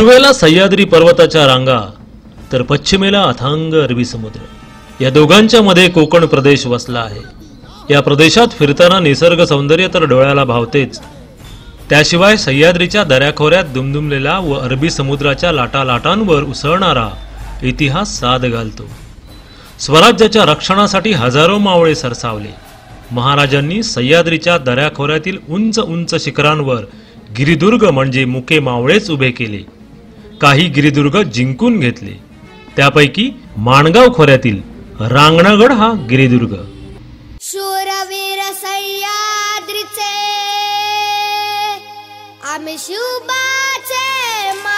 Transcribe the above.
पूर्वेला सह्याद्री पर्वताच्या रांगा तर पश्चिमेला अथांग अरबी समुद्र, या दोघांच्या मध्ये कोकण प्रदेश वसला आहे। या प्रदेशात फिरताना निसर्ग सौंदर्य तर डोळ्याला भावतेच, त्याशिवाय सह्याद्रीच्या दऱ्याखोऱ्यात दुमदुमलेला व अरबी समुद्राच्या लाटालाटांवर उसळणारा इतिहास साद घालतो। स्वराज्याच्या रक्षणासाठी हजारो मावळे सरसावले। महाराजांनी सह्याद्रीच्या दऱ्याखोऱ्यातील उंच उंच शिखरांवर गिरिदुर्ग म्हणजे मुके मावळेच उभे केले। काही गिरिदुर्ग जिंकून घेतले, त्यापैकी माणगाव खोऱ्यातील रांगणागड हा गिरिदुर्ग। शूरवीर सह्याद्रीचे आम्ही शिवबाचे